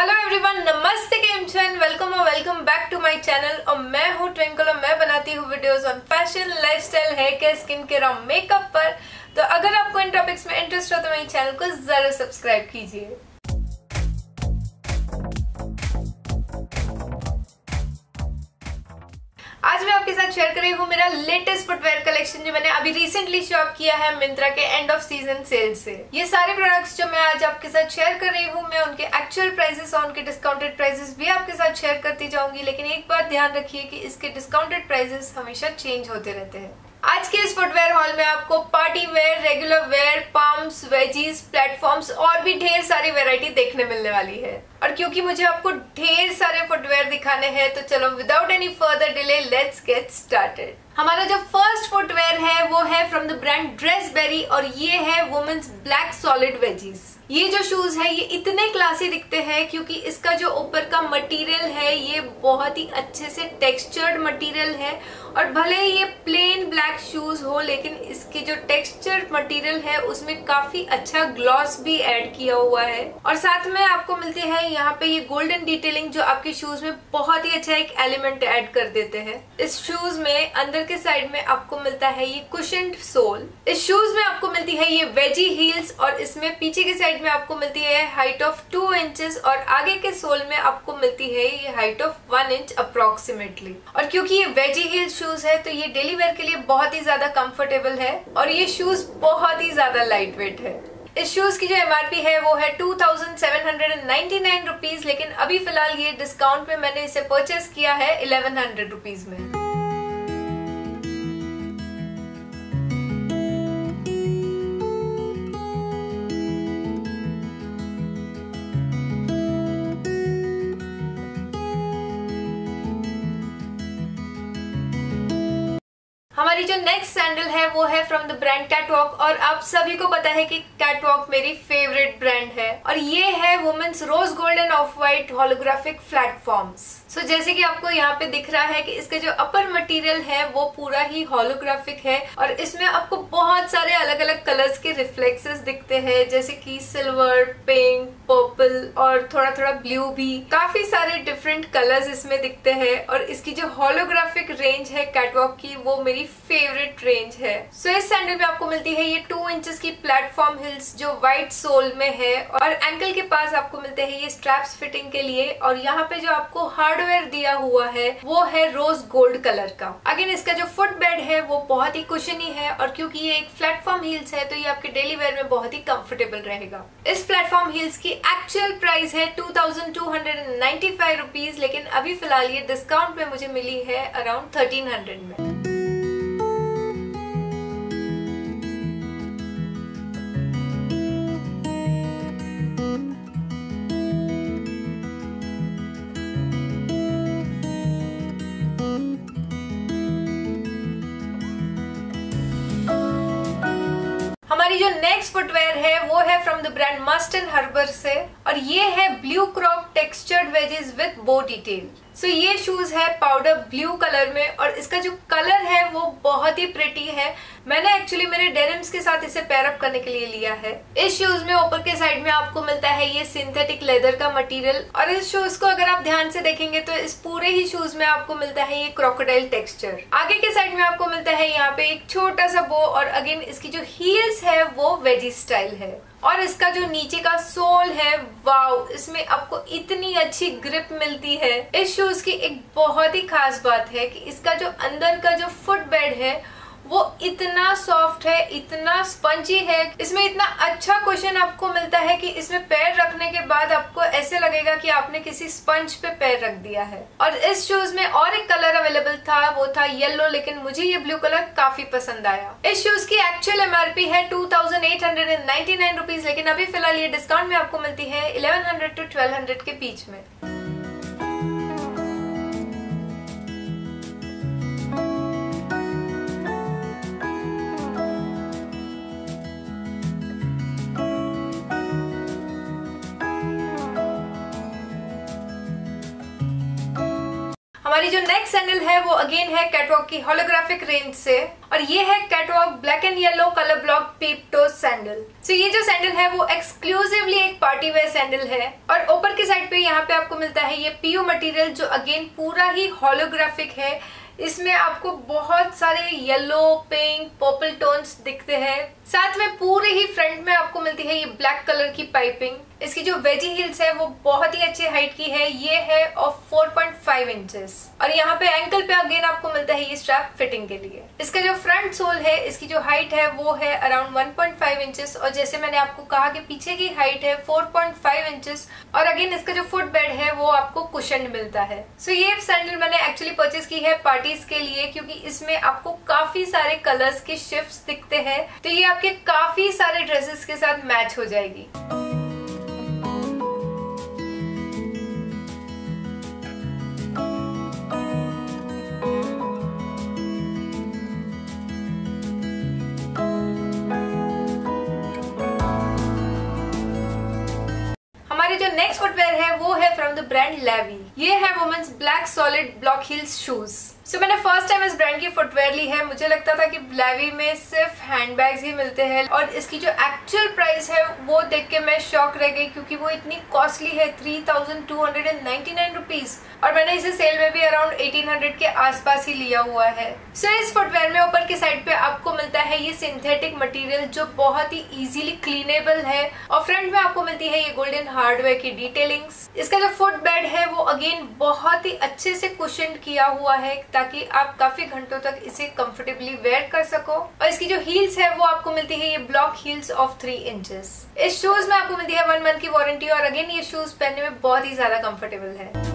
Hello everyone, नमस्ते, केम छन, welcome और welcome back to my channel. और मैं हूँ ट्विंकल और मैं बनाती हूँ videos on fashion, lifestyle, hair care, skin care और मेकअप पर। तो अगर आपको इन टॉपिक्स में इंटरेस्ट हो तो मेरे चैनल को जरूर सब्सक्राइब कीजिए। आज मैं आपके साथ शेयर कर रही हूँ मेरा लेटेस्ट फुटवेयर कलेक्शन जो मैंने अभी रिसेंटली शॉप किया है मिंत्रा के एंड ऑफ सीजन सेल से। ये सारे प्रोडक्ट्स जो मैं आज आपके साथ शेयर कर रही हूँ, मैं उनके एक्चुअल प्राइसेस और उनके डिस्काउंटेड प्राइसेस भी आपके साथ शेयर करती जाऊंगी। लेकिन एक बात ध्यान रखिए कि इसके डिस्काउंटेड प्राइसेस हमेशा चेंज होते रहते हैं। आज के इस फुटवेयर हॉल में आपको party wear, regular wear, pumps, wedges, platforms और भी ढेर सारी वैरायटी देखने मिलने वाली है। और क्योंकि मुझे आपको ढेर सारे फुटवेयर दिखाने हैं तो चलो without any further delay let's get started. हमारा जो फर्स्ट फुटवेयर है वो है फ्रॉम द ब्रांड ड्रेसबेरी और ये है वुमेन्स ब्लैक सॉलिड वेजीज। ये जो शूज है ये इतने क्लासी दिखते हैं क्योंकि इसका जो ऊपर का मटेरियल है ये बहुत ही अच्छे से टेक्सचर्ड मटेरियल है। और भले ही ये प्लेन ब्लैक शूज हो लेकिन इसके जो टेक्सचर्ड मटेरियल है उसमें काफी अच्छा ग्लॉस भी ऐड किया हुआ है। और साथ में आपको मिलते हैं यहाँ पे ये गोल्डन डिटेलिंग जो आपके शूज में बहुत ही अच्छा एक एलिमेंट ऐड कर देते हैं। इस शूज में अंदर के साइड में आपको मिलता है ये कुशन्ड सोल। इस शूज में आपको मिलती है ये वेजी हील्स और इसमें पीछे की साइड में आपको मिलती है हाइट ऑफ 2 इंचेस और आगे के सोल में आपको मिलती है ये हाइट ऑफ 1 इंच अप्रोक्सीमेटली। और क्योंकि ये वेजी हील शूज है तो ये डेली वेयर के लिए बहुत ही ज्यादा कंफर्टेबल है और ये शूज बहुत ही ज्यादा लाइट वेट है। इस शूज की जो एमआरपी है वो है 2799 रुपीज, लेकिन अभी फिलहाल ये डिस्काउंट में मैंने इसे परचेस किया है 1100 रुपीज में। हमारी जो नेक्स्ट सैंडल है वो है फ्रॉम द ब्रांड कैटवॉक और आप सभी को पता है कि कैटवॉक मेरी फेवरेट ब्रांड है। और ये है women's rose gold and off white holographic platforms. So जैसे कि आपको यहाँ पे दिख रहा है कि इसका जो अपर मटेरियल है वो पूरा ही होलोग्राफिक है और इसमें आपको बहुत सारे अलग अलग कलर्स के रिफ्लेक्सेस दिखते हैं जैसे कि सिल्वर, पिंक, पर्पल और थोड़ा थोड़ा ब्लू भी। काफी सारे डिफरेंट कलर्स इसमें दिखते हैं और इसकी जो होलोग्राफिक रेंज है कैटवॉक की वो मेरी फेवरेट रेंज है। सो इस सैंडल में आपको मिलती है ये 2 इंचेस की प्लेटफॉर्म हिल्स जो व्हाइट सोल में है और एंकल के पास आपको मिलते हैं ये स्ट्रैप्स फिटिंग के लिए। और यहाँ पे जो आपको हार्डवेयर दिया हुआ है वो है रोज गोल्ड कलर का। अगेन इसका जो फुट बेड है वो बहुत ही कुशनी है और क्योंकि ये एक प्लेटफॉर्म हील्स है तो ये आपके डेली वेयर में बहुत ही कंफर्टेबल रहेगा। इस प्लेटफॉर्म हील्स की एक्चुअल प्राइस है 2295 रुपीज, लेकिन अभी फिलहाल ये डिस्काउंट में मुझे मिली है अराउंड 1300 में। हमारी जो नेक्स्ट फुटवेयर है वो है from the brand Mast and Harbour से और ये है blue crop textured wedges with bow detail. So ये शूज है पाउडर ब्लू कलर में और इसका जो कलर है वो बहुत ही प्रिटी है। मैंने एक्चुअली मेरे डेनिम्स के साथ इसे पेयर अप करने के लिए लिया है। इस शूज में ऊपर के साइड में आपको मिलता है ये सिंथेटिक लेदर का मटेरियल और इस शूज को अगर आप ध्यान से देखेंगे तो इस पूरे ही शूज में आपको मिलता है ये क्रोकोडाइल टेक्सचर। आगे के साइड में आपको मिलता है यहाँ पे एक छोटा सा बो और अगेन इसकी जो हील्स है वो वेजी स्टाइल है। और इसका जो नीचे का सोल है वाव, इसमें आपको इतनी अच्छी ग्रिप मिलती है। इस शूज की एक बहुत ही खास बात है कि इसका जो अंदर का जो फुट बेड है वो इतना सॉफ्ट है, इतना स्पंजी है, इसमें इतना अच्छा कुशन आपको मिलता है कि इसमें पैर रखने के बाद आपको ऐसे लगेगा कि आपने किसी स्पंज पे पैर रख दिया है। और इस शूज में और एक कलर अवेलेबल था वो था येलो, लेकिन मुझे ये ब्लू कलर काफी पसंद आया। इस शूज की एक्चुअल एमआरपी है 2899 रुपीज, लेकिन अभी फिलहाल ये डिस्काउंट में आपको मिलती है 1100 to 1200 के बीच में। हमारी हमारी जो नेक्स्ट सैंडल है वो अगेन है कैटवॉक की होलोग्राफिक रेंज से, और ये है Catwalk black and yellow colour block peep toe sandal. So ये जो सैंडल है वो एक्सक्लूसिवली एक पार्टी वेयर सैंडल है, और ऊपर की साइड पे यहाँ पे आपको मिलता है ये पीयू मटेरियल जो अगेन पूरा ही होलोग्राफिक है। इसमें आपको बहुत सारे येलो, पिंक, पर्पल टोन्स दिखते हैं। साथ में पूरे ही फ्रंट में आपको मिलती है ये ब्लैक कलर की पाइपिंग। इसकी जो वेजी हील्स है वो बहुत ही अच्छे हाइट की है, ये है ऑफ 4.5 इंचेस, और यहाँ पे एंकल पे अगेन आपको मिलता है ये स्ट्रैप फिटिंग के लिए। इसका जो फ्रंट सोल है, इसकी जो हाइट है वो है अराउंड 1.5 इंचेस, और जैसे मैंने आपको कहा कि पीछे की हाइट है 4.5 इंचेस, और अगेन इसका जो फुट बेड है वो आपको कुशन मिलता है। सो ये सैंडल मैंने एक्चुअली परचेज की है पार्टीज के लिए, क्योंकि इसमें आपको काफी सारे कलर्स के शिफ्ट्स दिखते हैं, तो ये आपके काफी सारे ड्रेसेस के साथ मैच हो जाएगी। हमारे जो नेक्स्ट फुटवेयर है वो है फ्रॉम द ब्रांड लेवी। ये है women's black solid block heels shoes. So मैंने फर्स्ट टाइम इस ब्रांड की फुटवेयर ली है। मुझे लगता था कि लेवी में सिर्फ हैंडबैग्स ही मिलते हैं, और इसकी जो एक्चुअल प्राइस है वो देख के मैं शॉक रह गई, क्योंकि वो इतनी कॉस्टली है 3299 रुपीज, और मैंने इसे सेल में भी अराउंड 1800 के आसपास ही लिया हुआ है। सो इस फुटवेयर में ऊपर की साइड पे आपको मिलता है ये सिंथेटिक मटेरियल जो बहुत ही इजीली क्लीनेबल है, और फ्रंट में आपको मिलती है ये गोल्डन हार्डवेयर की डिटेलिंग्स। इसका जो फुट बेड है वो अगेन बहुत ही अच्छे से कुशन किया हुआ है, ताकि आप काफी घंटों तक इसे कंफर्टेबली वेयर कर सको। और इसकी जो हील्स है वो आपको मिलती है ये ब्लॉक हील्स ऑफ 3 इंचेस। इस शूज में आपको मिलती है 1 मंथ की वारंटी, और अगेन ये शूज पहनने में बहुत ही ज्यादा कंफर्टेबल है।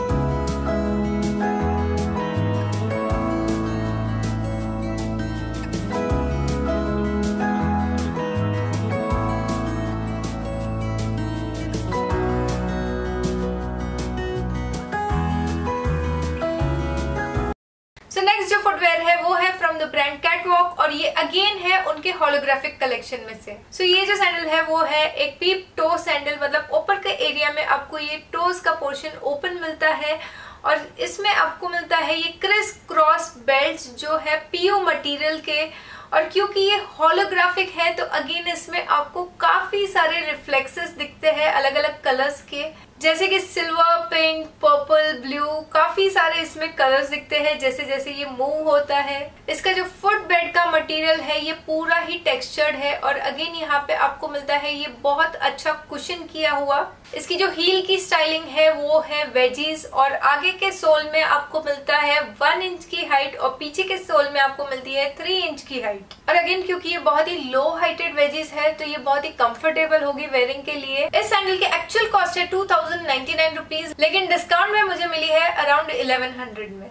नेक्स्ट जो फुटवेयर है वो है फ्रॉम द ब्रांड कैटवॉक, और ये अगेन है उनके होलोग्राफिक कलेक्शन में से। सो ये जो सैंडल है वो है एक पीप टो सैंडल, मतलब ऊपर के एरिया में आपको ये टोज का पोर्शन ओपन मिलता है, और इसमें आपको मिलता है ये क्रिस क्रॉस बेल्ट जो है पीयू मटेरियल के, और क्योंकि ये होलोग्राफिक है तो अगेन इसमें आपको काफी सारे रिफ्लेक्सेस दिखते हैं अलग अलग कलर्स के, जैसे कि सिल्वर, पिंक, पर्पल, ब्लू, काफी सारे इसमें कलर्स दिखते हैं जैसे जैसे ये मूव होता है। इसका जो फुट बेड का मटेरियल है ये पूरा ही टेक्सचर्ड है, और अगेन यहाँ पे आपको मिलता है ये बहुत अच्छा कुशन किया हुआ। इसकी जो हील की स्टाइलिंग है वो है वेजीज, और आगे के सोल में आपको मिलता है 1 इंच की हाइट, और पीछे के सोल में आपको मिलती है 3 इंच की हाइट। और अगेन क्योंकि ये बहुत ही लो हाइटेड वेजीज है तो ये बहुत ही कंफर्टेबल होगी वेयरिंग के लिए। इस सैंडल की एक्चुअल कॉस्ट है 2099 रुपीज, लेकिन डिस्काउंट में मुझे मिली है अराउंड 1100 में।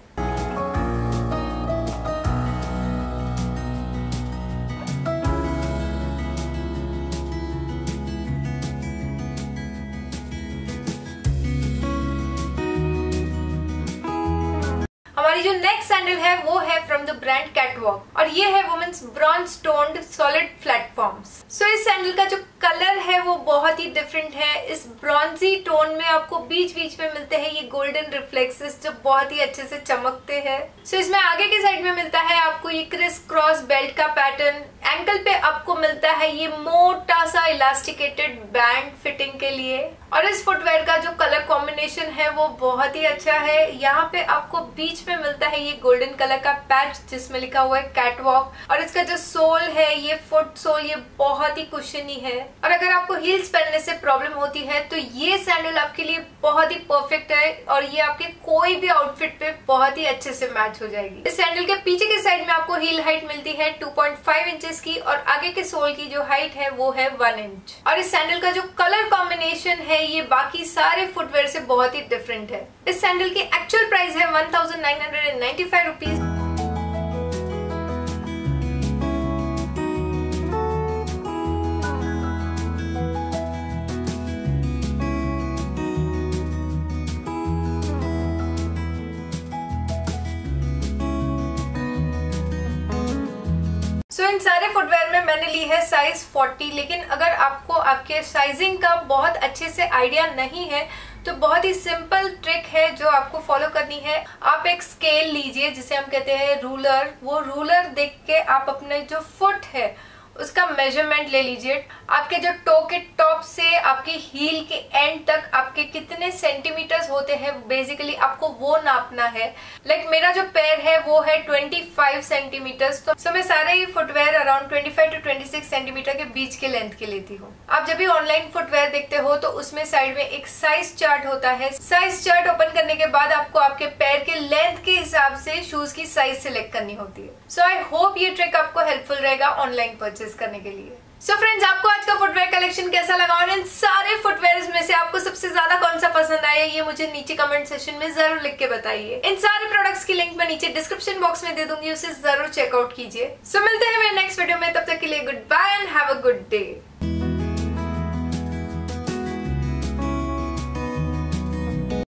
हमारी जो नेक्स्ट सैंडल है वो है फ्रॉम द ब्रांड कैटवॉक, और ये है women's bronze toned solid platforms. So इस सैंडल का जो कलर है वो बहुत ही डिफरेंट है। इस ब्रॉन्जी टोन में आपको बीच बीच में मिलते हैं ये गोल्डन रिफ्लेक्सेस जो बहुत ही अच्छे से चमकते हैं। सो इसमें आगे की साइड में मिलता है आपको ये क्रिस क्रॉस बेल्ट का पैटर्न। एंकल पे आपको मिलता है ये मोटा सा इलास्टिकेटेड बैंड फिटिंग के लिए, और इस फुटवेयर का जो कलर कॉम्बिनेशन है वो बहुत ही अच्छा है। यहाँ पे आपको बीच में मिलता है ये गोल्डन कलर का पैच जिसमें लिखा हुआ है कैटवॉक, और इसका जो सोल है ये फुट सोल ये बहुत ही कुशनी है। और अगर आपको हील्स पहनने से प्रॉब्लम होती है तो ये सैंडल आपके लिए बहुत ही परफेक्ट है, और ये आपके कोई भी आउटफिट पे बहुत ही अच्छे से मैच हो जाएगी। इस सैंडल के पीछे की साइड में आपको हील हाइट मिलती है 2.5 इंचेस की, और आगे के सोल की जो हाइट है वो है 1 इंच। और इस सैंडल का जो कलर कॉम्बिनेशन है ये बाकी सारे फुटवेयर से बहुत ही डिफरेंट है। इस सैंडल की एक्चुअल प्राइस है 1995 रुपीज। इन सारे फुटवेयर में मैंने ली है साइज 40, लेकिन अगर आपको आपके साइजिंग का बहुत अच्छे से आइडिया नहीं है तो बहुत ही सिंपल ट्रिक है जो आपको फॉलो करनी है। आप एक स्केल लीजिए जिसे हम कहते हैं रूलर। वो रूलर देख के आप अपने जो फुट है उसका मेजरमेंट ले लीजिए। आपके जो टो के टॉप से आपके हील के एंड तक आपके कितने सेंटीमीटर्स होते हैं बेसिकली आपको वो नापना है। लाइक मेरा जो पैर है वो है 25 सेंटीमीटर्स, तो मैं सारे ही फुटवेयर अराउंड 25 to 26 सेंटीमीटर के बीच के लेंथ के लेती हूँ। आप जब भी ऑनलाइन फुटवेयर देखते हो तो उसमें साइड में एक साइज चार्ट होता है। साइज चार्ट ओपन करने के बाद आपको आपके पैर के लेंथ के हिसाब से शूज की साइज सिलेक्ट करनी होती है। सो आई होप ये ट्रिक आपको हेल्पफुल रहेगा ऑनलाइन परचेज करने के लिए। सो फ्रेंड्स, आपको आज का फुटवेयर कलेक्शन कैसा लगा और इन सारे फुटवेयर में से आपको सबसे ज्यादा कौन सा पसंद आया ये मुझे नीचे कमेंट सेक्शन में जरूर लिख के बताइए। इन सारे प्रोडक्ट्स की लिंक मैं नीचे डिस्क्रिप्शन बॉक्स में दे दूंगी, उसे जरूर चेकआउट कीजिए। सो मिलते हैं मेरे नेक्स्ट वीडियो में, तब तक के लिए good bye and have a good day.